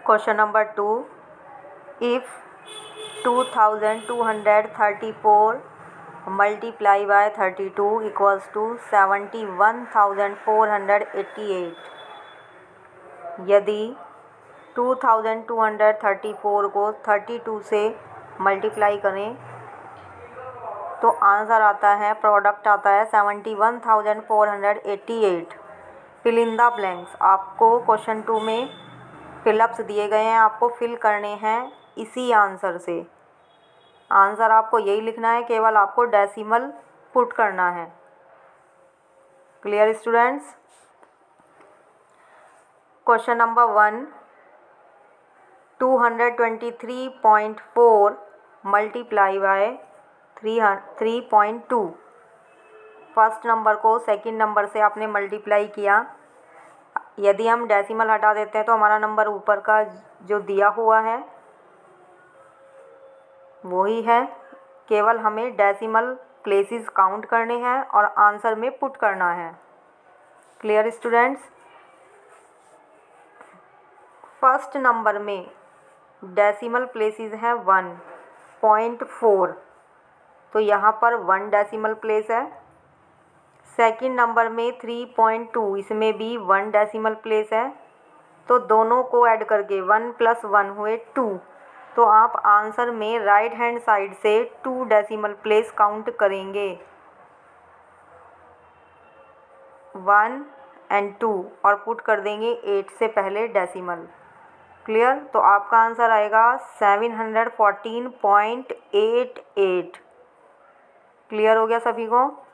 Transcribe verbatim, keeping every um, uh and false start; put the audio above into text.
Question number two, if two thousand two hundred thirty four multiply by thirty two equals to seventy one thousand four hundred eighty eight, यदि two thousand two hundred thirty four को thirty two से multiply करें तो answer आता है, product आता है seventy one thousand four hundred eighty eight. Fill in the blanks. आपको क्वेश्चन टू में फिलअप्स दिए गए हैं, आपको फिल करने हैं इसी आंसर से। आंसर आपको यही लिखना है, केवल आपको डेसिमल पुट करना है। Clear students? Question number one, two hundred twenty three point four multiply by three point two. First number को सेकंड नंबर से आपने मल्टीप्लाई किया। यदि हम डेसिमल हटा देते हैं तो हमारा नंबर ऊपर का जो दिया हुआ है वही है, केवल हमें डेसिमल प्लेसेस काउंट करने हैं और आंसर में पुट करना है। Clear students? फर्स्ट नंबर में डेसिमल प्लेसेस हैं वन पॉइंट फोर, तो यहाँ पर वन डेसिमल प्लेस है। सेकंड नंबर में थ्री पॉइंट टू, इसमें भी वन डेसिमल प्लेस है। तो दोनों को ऐड करके वन प्लस वन हुए टू, तो आप आंसर में राइट हैंड साइड से टू डेसिमल प्लेस काउंट करेंगे, वन एंड टू, और पुट कर देंगे एट से पहले डेसिमल। क्लियर? तो आपका आंसर आएगा seven hundred fourteen point eight eight. Clear हो गया सभी को?